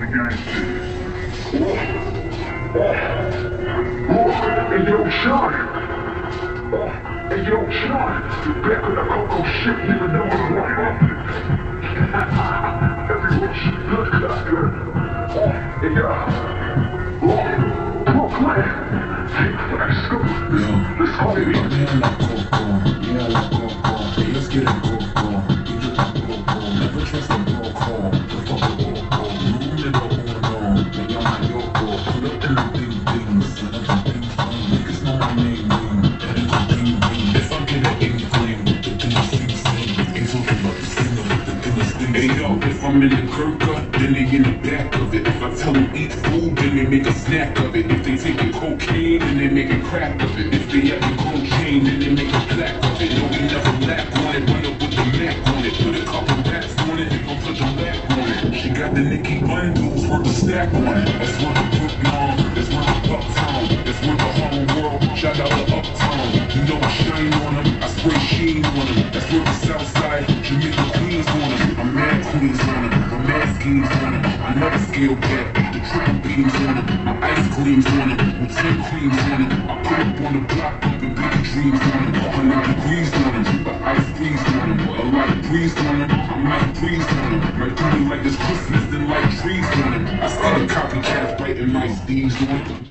Hey, yo, Sean. Hey, yo, Sean. You're back with the Coco shit, nigga. No one right up. Everyone should look at her. Hey, yo. Brooklyn. Hey, let's go. Let's go, baby. Yeah, la Coco. Yeah, la Coco. Hey, let's get it, Coco. You just like Coco. Never trust a Coco. The fuck a Coco. Numero uno. Me llama Yoko. Pull up in the big things. And I'm from Bing Bong. Niggas know my name. And it's a Bing Bing. If I get an inkling, the thing is sing sing. Ain't talking about the singer, the thing is sing. Hey yo, if I'm in the Kirka, then they in the back of it. If I tell them eat food, then they make a snack of it. If they taking cocaine, then they make a crack of it. If they have the cocaine, then they make a black of it. No, we never lack on it. Run up with the Mac on it. Put a couple racks on it, and gon' put the lack on it. She got the Nicki bundles worth a stack on it. That's worth a Brooklyn, that's worth a Uptown, that's worth a whole world. Shout out to Uptown. You know I shine on them, I spray sheen on them. That's worth the Southside, Jamaica Queens on them. I'm mad Queens on them, I'm mad schemes on them. I never scale back, the triple beams on them. My ice creams on them, with 10 creams on them. I put up on the block, with big dreams on them. 100 degrees on them, but ice freeze on them. A lot of breeze on them, I might breeze on them. Might do me like it's Christmas, then like trees on them. I see the copycats writing nice deeds on them.